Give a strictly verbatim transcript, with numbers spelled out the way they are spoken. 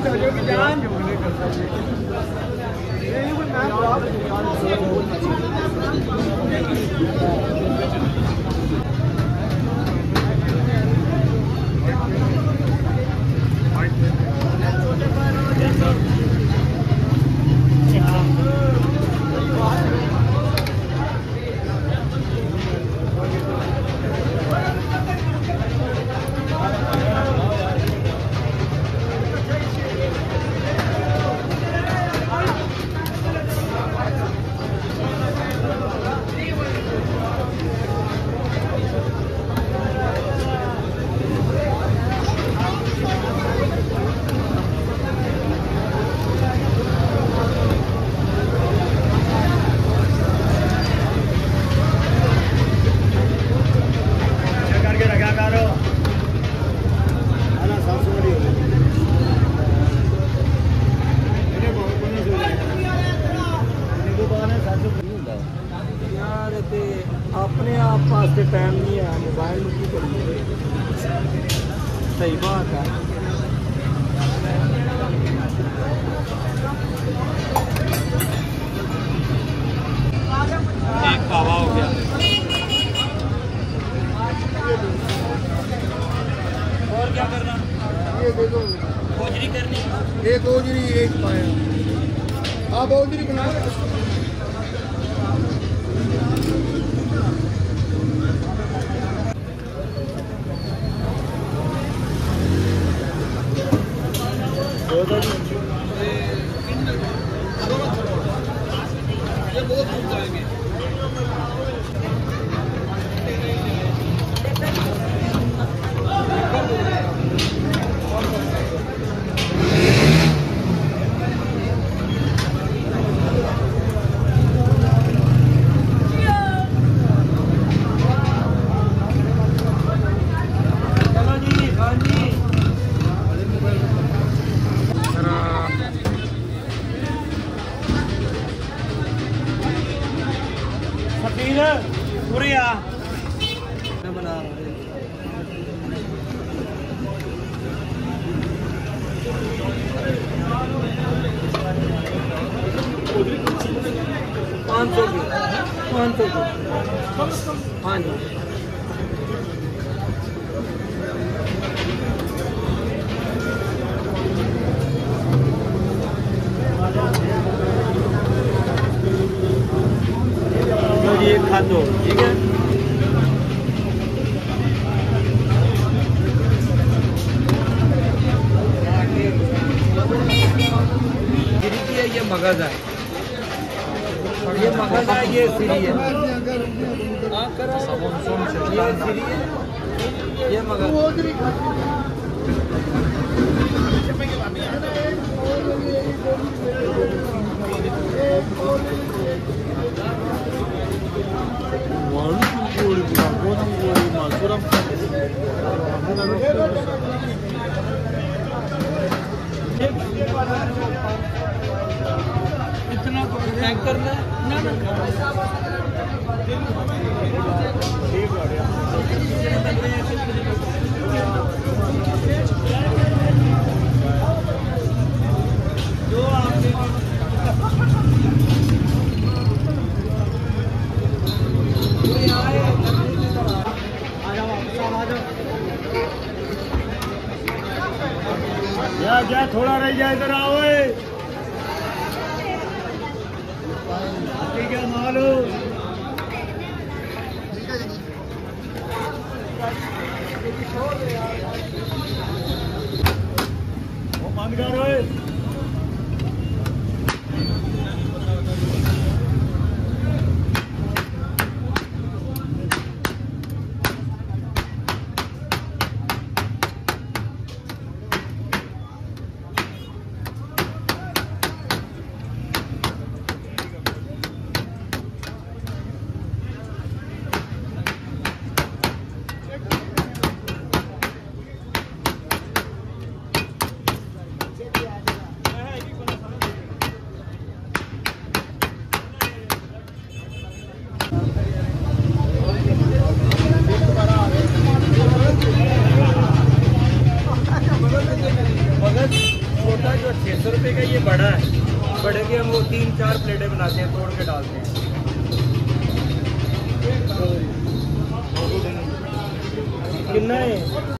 अपने आप पास टाइम नहीं है मोबाइल में की करिए सही बात है एक पावा हो गया और क्या करना ये देखो गोजरी करनी एक गोजरी एक पाया आप गोजरी बना ये बहुत दूर जाएंगे पूरी आ बना पाँच सौ की पाँच सौ की हाँ जी ये खा दो ठीक है ये ये मगज है ये मगज है ये सीरी है ये सीरी है ये मगज इतना पैक करना ना जो आपने जा जा थोड़ा रह जाए इधर आओ ठीक है मालो वो बंद करो जो छः सौ रुपये का ये बड़ा है, बड़े के हम वो तीन चार प्लेटें बनाते हैं, तोड़ के डालते हैं। कितना है?